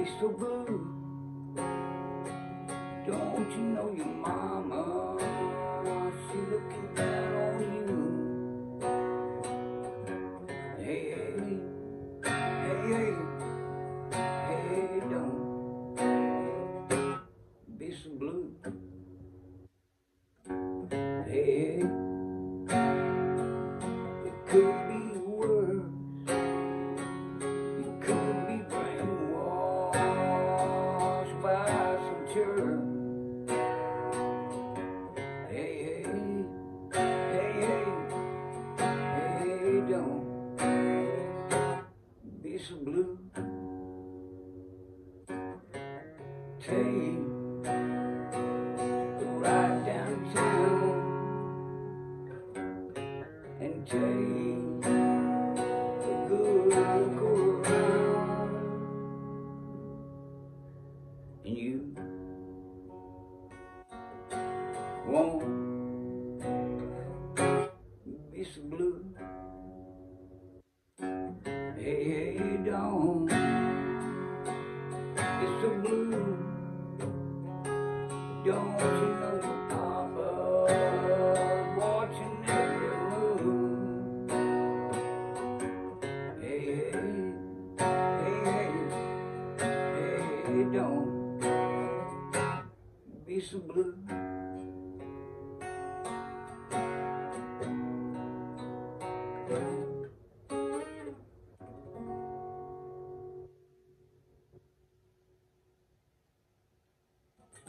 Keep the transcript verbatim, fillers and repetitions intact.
be so blue. Don't you know your mama, she looking down on you. Hey, hey, hey, hey, hey, don't be so blue. Hey, it could be worse. You could be brainwashed by some jerk. Hey, hey, hey, hey, hey, don't be so blue. Take a ride downtown and take a good look around, and you won't be so blue. Hey, hey, don't be so blue. Don't you know your papa's watching every move? Hey, hey, hey, hey, hey, don't be so blue.